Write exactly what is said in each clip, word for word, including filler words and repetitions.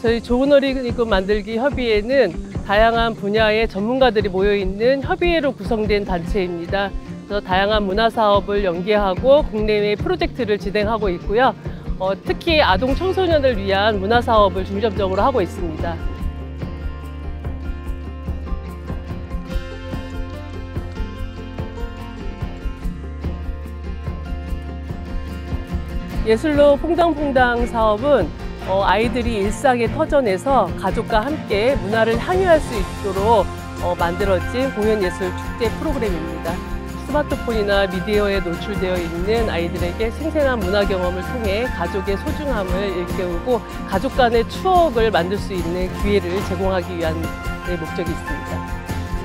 저희 좋은 어린이집 만들기 협의회는 다양한 분야의 전문가들이 모여있는 협의회로 구성된 단체입니다. 그래서 다양한 문화사업을 연계하고 국내외 프로젝트를 진행하고 있고요. 어, 특히 아동 청소년을 위한 문화사업을 중점적으로 하고 있습니다. 예술로 퐁당퐁당 사업은 어, 아이들이 일상의 터전에서 가족과 함께 문화를 향유할 수 있도록 어, 만들어진 공연예술 축제 프로그램입니다. 스마트폰이나 미디어에 노출되어 있는 아이들에게 생생한 문화 경험을 통해 가족의 소중함을 일깨우고 가족 간의 추억을 만들 수 있는 기회를 제공하기 위한 목적이 있습니다.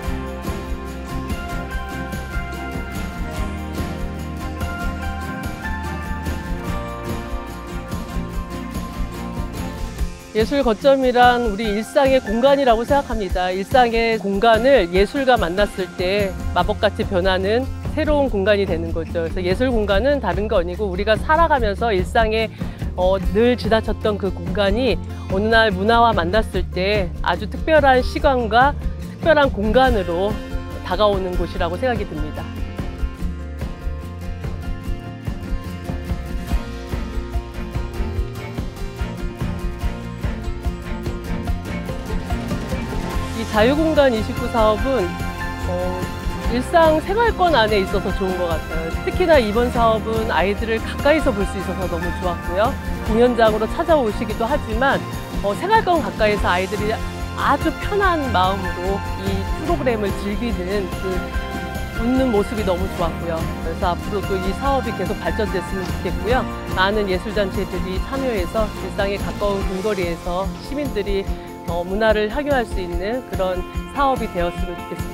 예술 거점이란 우리 일상의 공간이라고 생각합니다. 일상의 공간을 예술과 만났을 때 마법같이 변하는 새로운 공간이 되는 거죠. 그래서 예술 공간은 다른 거 아니고 우리가 살아가면서 일상에 어, 늘 지나쳤던 그 공간이 어느 날 문화와 만났을 때 아주 특별한 시간과 특별한 공간으로 다가오는 곳이라고 생각이 듭니다. 이 자유공간 이십구 사업은 어, 일상 생활권 안에 있어서 좋은 것 같아요. 특히나 이번 사업은 아이들을 가까이서 볼 수 있어서 너무 좋았고요. 공연장으로 찾아오시기도 하지만 어, 생활권 가까이서 아이들이 아주 편한 마음으로 이 프로그램을 즐기는 그 웃는 모습이 너무 좋았고요. 그래서 앞으로도 이 사업이 계속 발전됐으면 좋겠고요. 많은 예술단체들이 참여해서 일상에 가까운 근거리에서 시민들이 어, 문화를 향유할 수 있는 그런 사업이 되었으면 좋겠습니다.